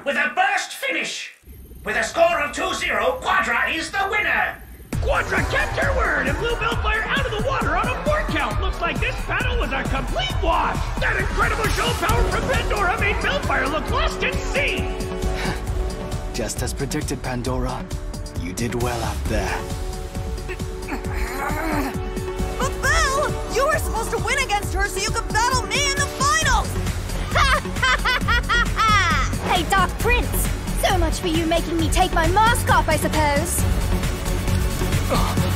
with a burst finish. With a score of 2-0, Quadra is the winner. Quadra kept her word and blew Bellfire out of the water on a 4 count. Looks like this battle was a complete wash. That incredible show power from Pandora made Bellfire look lost at sea. Just as predicted, Pandora. You did well out there. But Belle, you were supposed to win against her so you could battle me in the finals! Hey, Dark Prince! So much for you making me take my mask off, I suppose.